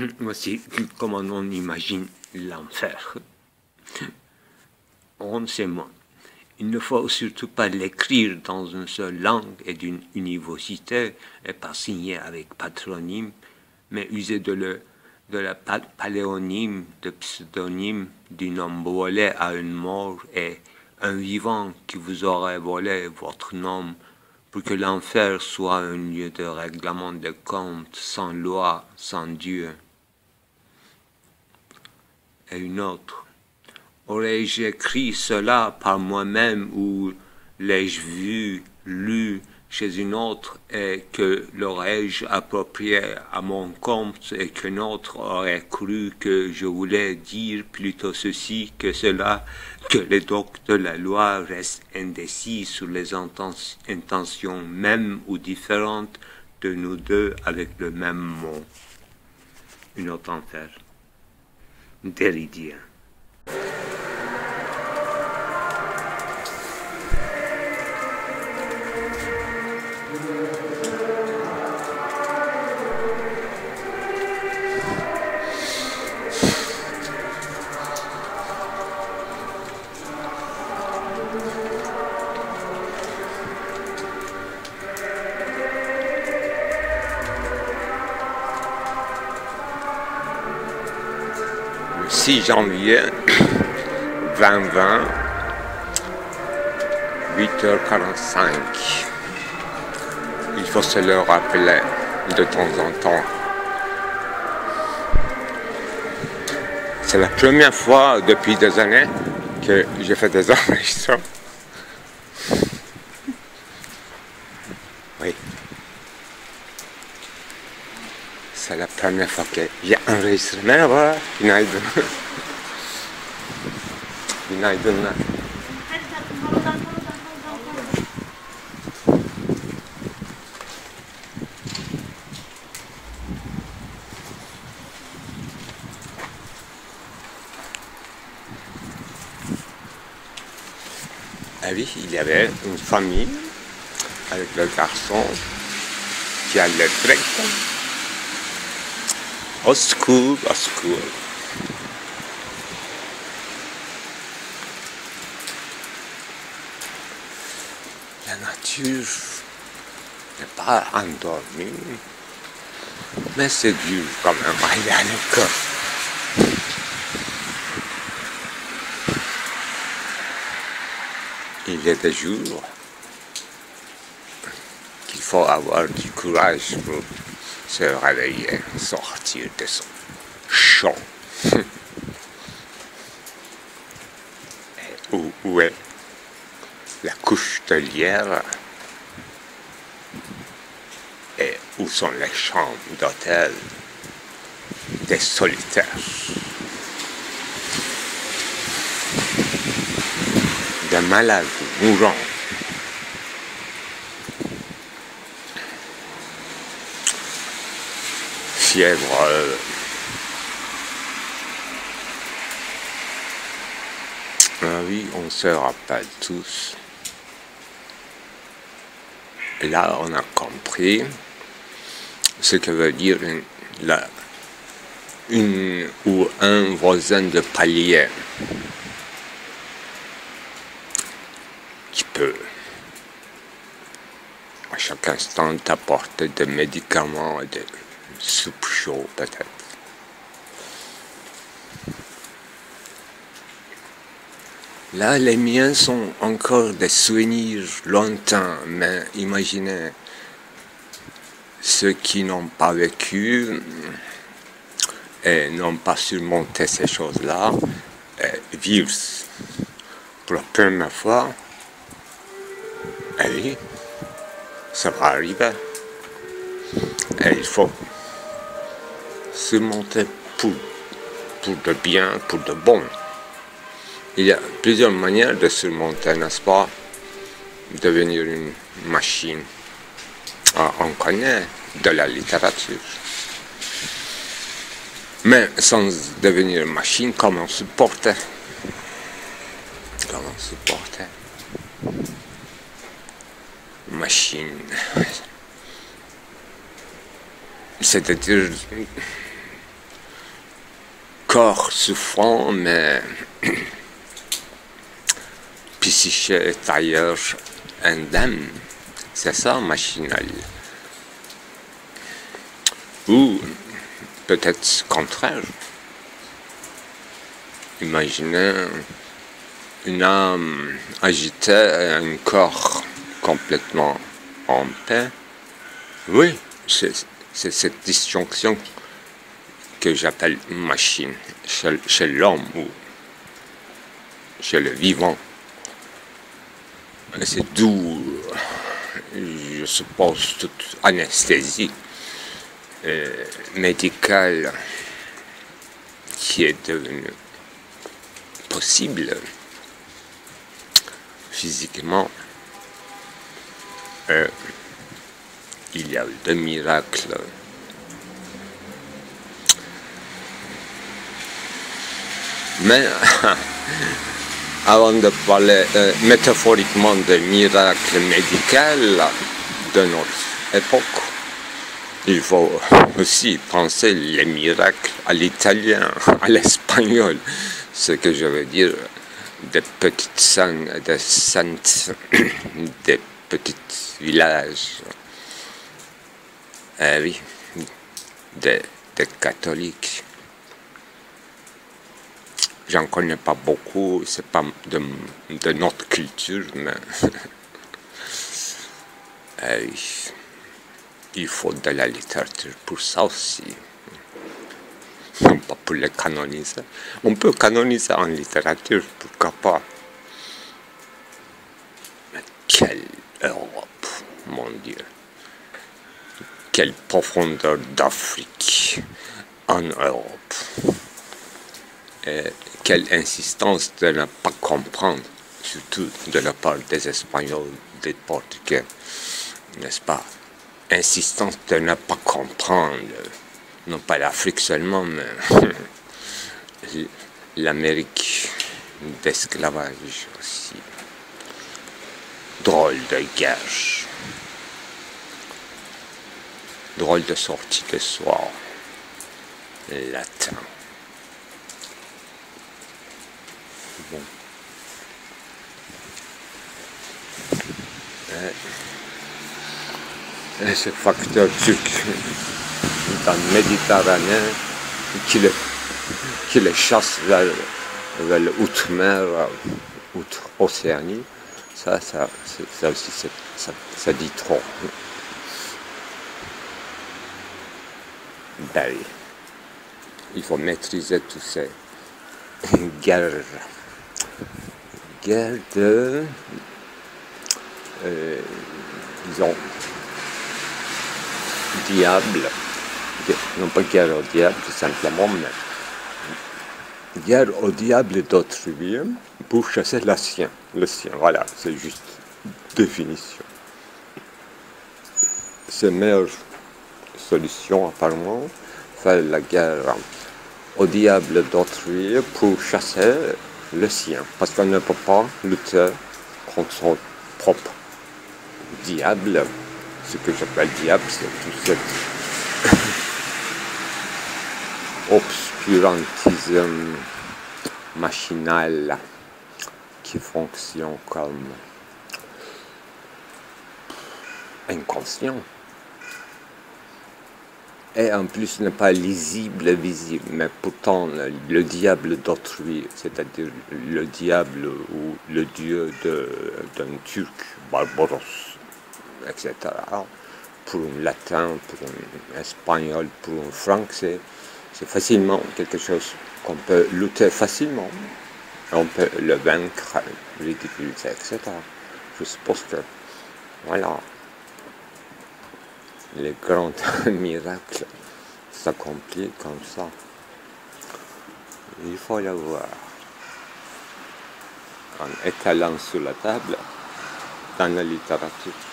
Voici comment on imagine l'enfer. Renseignement. Il ne faut surtout pas l'écrire dans une seule langue et d'une université et pas signer avec patronyme, mais user de la paléonyme, de pseudonyme d'un homme volé à une mort et un vivant qui vous aurait volé votre nom pour que l'enfer soit un lieu de règlement de comptes sans loi, sans Dieu. Et une autre. Aurais-je écrit cela par moi-même ou l'ai-je vu, lu chez une autre et que l'aurais-je approprié à mon compte et qu'un autre aurait cru que je voulais dire plutôt ceci que cela, que les doctes de la loi restent indécis sur les intentions mêmes ou différentes de nous deux avec le même mot. Une autre enfer. Déridien. Le 6 janvier 2020, 8h45. Il faut se le rappeler de temps en temps. C'est la première fois depuis des années que je fais des enregistrements. Oui. C'est la première fois que j'ai enregistré. Merhaba, günaydın. Günaydınlar. Ah oui, il y avait une famille avec le garçon qui allait direct au secours, au secours. La nature n'est pas endormie, mais c'est dur quand même à aller à l'école. Il y a des jours qu'il faut avoir du courage pour se réveiller, sortir de son champ. Où est la couche de lierre et où sont les chambres d'hôtel des solitaires. Des malades mourants. Fièvre. Ah oui, on se rappelle tous. Là, on a compris ce que veut dire une ou un voisin de palier qui peut à chaque instant t'apporter des médicaments et des soupes chaudes peut-être. Là, les miens sont encore des souvenirs lointains, mais imaginez ceux qui n'ont pas vécu et n'ont pas surmonté ces choses-là, vivent pour la première fois. Et oui, ça va arriver. Et il faut surmonter pour de bien, pour de bon. Il y a plusieurs manières de surmonter, n'est-ce pas? Devenir une machine. On connaît de la littérature. Mais sans devenir une machine, comment supporter? Comment supporter? Machine. C'est-à-dire corps souffrant, mais psyché intérieure indemne. C'est ça, machinal. Ou peut-être contraire. Imaginez une âme agitée et un corps complètement en paix. Oui, c'est cette disjonction que j'appelle machine chez l'homme ou chez le vivant. C'est d'où, je suppose, toute anesthésie médicale qui est devenue possible physiquement. Il y a eu des miracles mais avant de parler métaphoriquement des miracles médicaux de notre époque, il faut aussi penser les miracles à l'italien, à l'espagnol, ce que je veux dire des petites saintes, des saintes, des petits villages, oui, des catholiques. J'en connais pas beaucoup, c'est pas de notre culture, mais il faut de la littérature pour ça aussi. Non pas pour les canoniser. On peut canoniser en littérature, pourquoi pas. Mais quelle Europe, mon Dieu. Quelle profondeur d'Afrique en Europe. Et quelle insistance de ne pas comprendre, surtout de la part des Espagnols, des Portugais, n'est-ce pas? Insistance de ne pas comprendre, non pas l'Afrique seulement, mais l'Amérique d'esclavage aussi. Drôle de guerre, drôle de sortie de soir, latin. Bon. Et ce facteur turc dans la Méditerranée qui le chasse vers l'outre-mer, outre-Océanie, ça aussi, ça dit trop. Ben, il faut maîtriser tous ces guerres de, disons, diable, non pas guerre au diable tout simplement, mais guerre au diable d'autrui pour chasser le sien, voilà, c'est juste définition. C'est la meilleure solution apparemment, faire la guerre au diable d'autrui pour chasser le sien, parce qu'on ne peut pas lutter contre son propre diable. Ce que j'appelle diable, c'est tout cet obscurantisme machinal qui fonctionne comme inconscient. Et en plus n'est pas lisible, visible, mais pourtant le diable d'autrui, c'est-à-dire le diable ou le dieu d'un Turc, Barbaros, etc. Pour un latin, pour un espagnol, pour un franc, c'est facilement quelque chose qu'on peut lutter facilement. On peut le vaincre, ridiculiser, etc. Je suppose que, voilà, les grands miracles s'accomplissent comme ça. Il faut le voir en étalant sur la table dans la littérature.